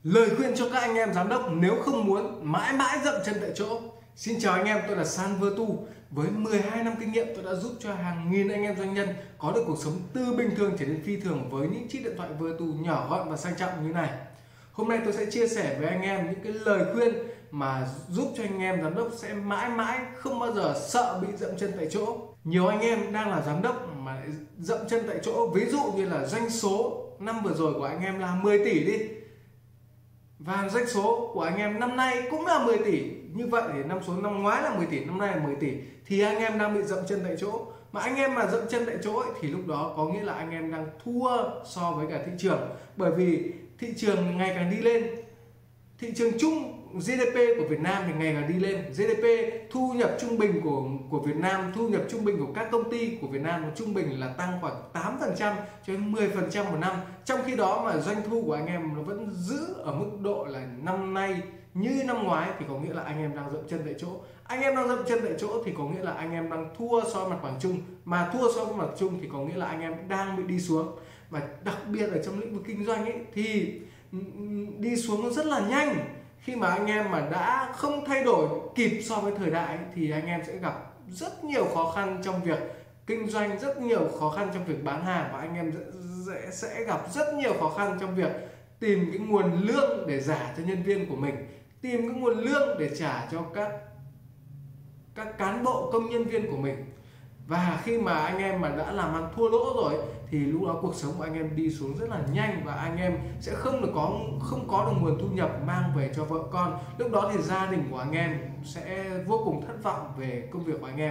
Lời khuyên cho các anh em giám đốc nếu không muốn mãi mãi dậm chân tại chỗ. Xin chào anh em, tôi là San Virtu. Với 12 năm kinh nghiệm, tôi đã giúp cho hàng nghìn anh em doanh nhân có được cuộc sống từ bình thường trở nên phi thường với những chiếc điện thoại Virtu nhỏ gọn và sang trọng như này. Hôm nay tôi sẽ chia sẻ với anh em những cái lời khuyên mà giúp cho anh em giám đốc sẽ mãi mãi không bao giờ sợ bị dậm chân tại chỗ. Nhiều anh em đang là giám đốc mà lại dậm chân tại chỗ, ví dụ như là doanh số năm vừa rồi của anh em là 10 tỷ đi, và doanh số của anh em năm nay cũng là 10 tỷ. Như vậy thì năm số năm ngoái là 10 tỷ, năm nay là 10 tỷ, thì anh em đang bị dậm chân tại chỗ. Mà anh em mà dậm chân tại chỗ ấy, thì lúc đó có nghĩa là anh em đang thua so với cả thị trường. Bởi vì thị trường ngày càng đi lên, thị trường chung GDP của Việt Nam thì ngày càng đi lên. GDP thu nhập trung bình của Việt Nam, thu nhập trung bình của các công ty của Việt Nam trung bình là tăng khoảng 8% cho đến 10% một năm. Trong khi đó mà doanh thu của anh em nó vẫn giữ ở mức độ là năm nay như năm ngoái, thì có nghĩa là anh em đang dậm chân tại chỗ. Anh em đang dậm chân tại chỗ thì có nghĩa là anh em đang thua so với mặt bằng chung. Mà thua so với mặt chung thì có nghĩa là anh em đang bị đi xuống. Và đặc biệt ở trong lĩnh vực kinh doanh ấy thì đi xuống nó rất là nhanh. Khi mà anh em mà đã không thay đổi kịp so với thời đại thì anh em sẽ gặp rất nhiều khó khăn trong việc kinh doanh, rất nhiều khó khăn trong việc bán hàng, và anh em sẽ gặp rất nhiều khó khăn trong việc tìm cái nguồn lương để trả cho nhân viên của mình, tìm cái nguồn lương để trả cho các cán bộ công nhân viên của mình. Và khi mà anh em mà đã làm ăn thua lỗ rồi thì lúc đó cuộc sống của anh em đi xuống rất là nhanh, và anh em sẽ không có được nguồn thu nhập mang về cho vợ con. Lúc đó thì gia đình của anh em sẽ vô cùng thất vọng về công việc của anh em.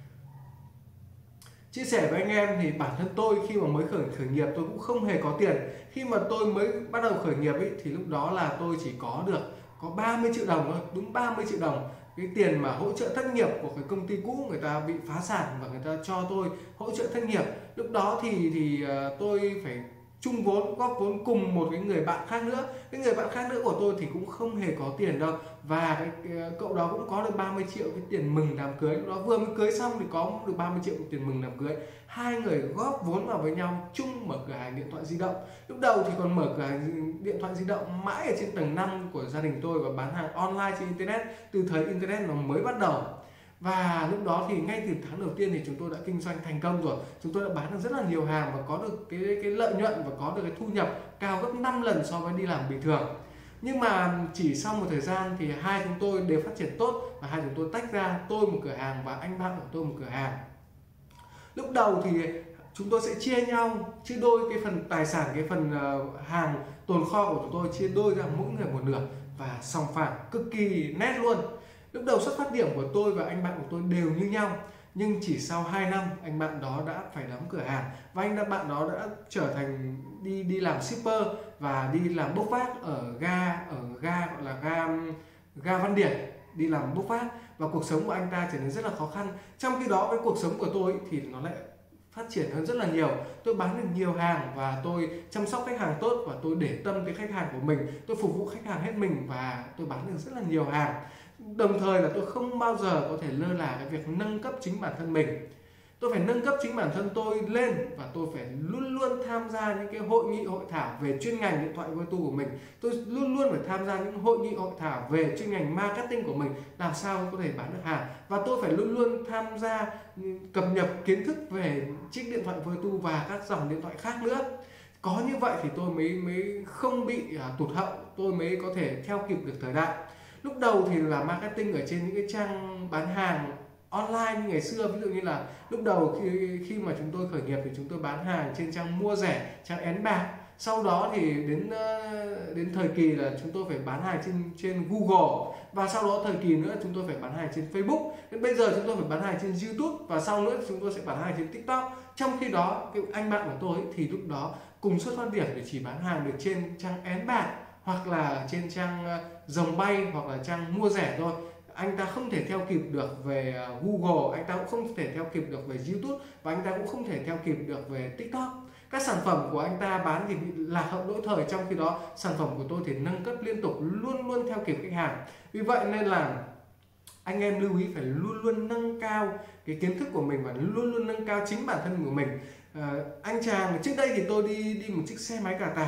Chia sẻ với anh em thì bản thân tôi khi mà mới khởi nghiệp tôi cũng không hề có tiền. Khi mà tôi mới bắt đầu khởi nghiệp ấy, thì lúc đó là tôi chỉ có 30 triệu đồng thôi, đúng 30 triệu đồng. Cái tiền mà hỗ trợ thất nghiệp của cái công ty cũ người ta bị phá sản và người ta cho tôi hỗ trợ thất nghiệp. Lúc đó thì tôi phải chung vốn, góp vốn cùng một cái người bạn khác nữa. Cái người bạn khác nữa của tôi thì cũng không hề có tiền đâu, và cậu đó cũng có được 30 triệu cái tiền mừng đám cưới. Lúc đó vừa mới cưới xong thì có được 30 triệu tiền mừng đám cưới. Hai người góp vốn vào với nhau chung mở cửa hàng điện thoại di động. Lúc đầu thì còn mở cửa hàng điện thoại di động mãi ở trên tầng 5 của gia đình tôi và bán hàng online trên internet, từ thời internet nó mới bắt đầu. Và lúc đó thì ngay từ tháng đầu tiên thì chúng tôi đã kinh doanh thành công rồi. Chúng tôi đã bán được rất là nhiều hàng và có được cái lợi nhuận và có được cái thu nhập cao gấp 5 lần so với đi làm bình thường. Nhưng mà chỉ sau một thời gian thì hai chúng tôi đều phát triển tốt và hai chúng tôi tách ra, tôi một cửa hàng và anh bạn của tôi một cửa hàng. Lúc đầu thì chúng tôi sẽ chia nhau, chia đôi cái phần tài sản, cái phần hàng tồn kho của chúng tôi chia đôi ra mỗi người một nửa và sòng phẳng cực kỳ nét luôn. Lúc đầu xuất phát điểm của tôi và anh bạn của tôi đều như nhau, nhưng chỉ sau 2 năm anh bạn đó đã phải đóng cửa hàng và bạn đó đã trở thành đi làm shipper và đi làm bốc vác ở ga gọi là ga Văn Điển, đi làm bốc vác, và cuộc sống của anh ta trở nên rất là khó khăn. Trong khi đó cái cuộc sống của tôi thì nó lại phát triển hơn rất là nhiều. Tôi bán được nhiều hàng và tôi chăm sóc khách hàng tốt, và tôi để tâm tới khách hàng của mình, tôi phục vụ khách hàng hết mình và tôi bán được rất là nhiều hàng. Đồng thời là tôi không bao giờ có thể lơ là cái việc nâng cấp chính bản thân mình. Tôi phải nâng cấp chính bản thân tôi lên và tôi phải luôn luôn tham gia những cái hội nghị hội thảo về chuyên ngành điện thoại Virtu của mình. Tôi luôn luôn phải tham gia những hội nghị hội thảo về chuyên ngành marketing của mình, làm sao có thể bán được hàng, và tôi phải luôn luôn tham gia cập nhật kiến thức về chiếc điện thoại Virtu và các dòng điện thoại khác nữa. Có như vậy thì tôi mới không bị tụt hậu, tôi mới có thể theo kịp được thời đại. Lúc đầu thì là marketing ở trên những cái trang bán hàng online như ngày xưa, ví dụ như là lúc đầu khi mà chúng tôi khởi nghiệp thì chúng tôi bán hàng trên trang mua rẻ, trang én bạc. Sau đó thì đến thời kỳ là chúng tôi phải bán hàng trên Google, và sau đó thời kỳ nữa chúng tôi phải bán hàng trên Facebook. Đến bây giờ chúng tôi phải bán hàng trên YouTube, và sau nữa chúng tôi sẽ bán hàng trên TikTok. Trong khi đó cái anh bạn của tôi thì lúc đó cùng xuất phát điểm để chỉ bán hàng được trên trang én bạc hoặc là trên trang rồng bay hoặc là trang mua rẻ thôi. Anh ta không thể theo kịp được về Google, anh ta cũng không thể theo kịp được về YouTube, và anh ta cũng không thể theo kịp được về TikTok. Các sản phẩm của anh ta bán thì bị lạc hậu lỗi thời, trong khi đó sản phẩm của tôi thì nâng cấp liên tục, luôn luôn theo kịp khách hàng. Vì vậy nên là anh em lưu ý phải luôn luôn nâng cao cái kiến thức của mình và luôn luôn nâng cao chính bản thân của mình. Anh chàng trước đây thì tôi đi một chiếc xe máy cà tàng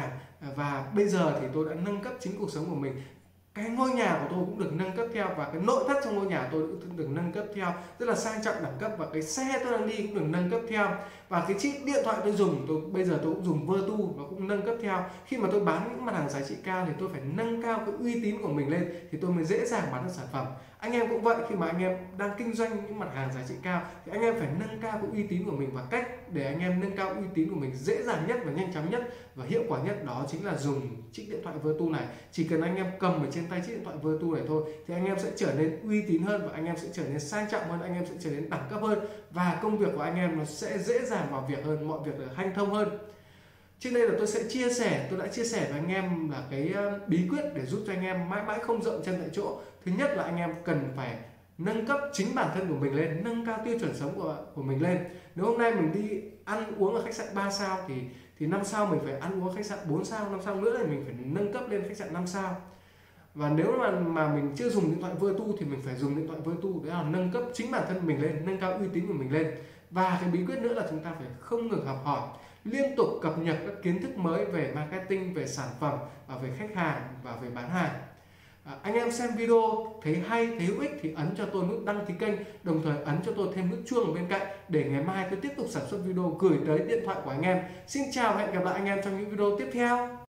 Và bây giờ thì tôi đã nâng cấp chính cuộc sống của mình. Cái ngôi nhà của tôi cũng được nâng cấp theo, và cái nội thất trong ngôi nhà tôi cũng được nâng cấp theo, rất là sang trọng đẳng cấp. Và cái xe tôi đang đi cũng được nâng cấp theo, và cái chiếc điện thoại tôi dùng, bây giờ tôi cũng dùng Vertu, nó cũng nâng cấp theo. Khi mà tôi bán những mặt hàng giá trị cao thì tôi phải nâng cao cái uy tín của mình lên thì tôi mới dễ dàng bán được sản phẩm. Anh em cũng vậy, khi mà anh em đang kinh doanh những mặt hàng giá trị cao thì anh em phải nâng cao cái uy tín của mình, và cách để anh em nâng cao uy tín của mình dễ dàng nhất và nhanh chóng nhất và hiệu quả nhất đó chính là dùng chiếc điện thoại Vertu này. Chỉ cần anh em cầm ở trên tay chiếc điện thoại Vertu này thôi thì anh em sẽ trở nên uy tín hơn, và anh em sẽ trở nên sang trọng hơn, anh em sẽ trở nên đẳng cấp hơn, và công việc của anh em nó sẽ dễ dàng vào việc hơn, mọi việc được hanh thông hơn. Trên đây là tôi đã chia sẻ với anh em là cái bí quyết để giúp cho anh em mãi mãi không dậm chân tại chỗ. Thứ nhất là anh em cần phải nâng cấp chính bản thân của mình lên, nâng cao tiêu chuẩn sống của mình lên. Nếu hôm nay mình đi ăn uống ở khách sạn 3 sao thì năm sau mình phải ăn uống khách sạn 4 sao, năm sau nữa thì mình phải nâng cấp lên khách sạn 5 sao. Và nếu mà mình chưa dùng điện thoại Vertu thì mình phải dùng điện thoại Vertu, để là nâng cấp chính bản thân mình lên, nâng cao uy tín của mình lên. Và cái bí quyết nữa là chúng ta phải không ngừng học hỏi, liên tục cập nhật các kiến thức mới về marketing, về sản phẩm và về khách hàng và về bán hàng. Anh em xem video thấy hay, thấy hữu ích thì ấn cho tôi nút đăng ký kênh, đồng thời ấn cho tôi thêm nút chuông ở bên cạnh để ngày mai tôi tiếp tục sản xuất video gửi tới điện thoại của anh em. Xin chào và hẹn gặp lại anh em trong những video tiếp theo.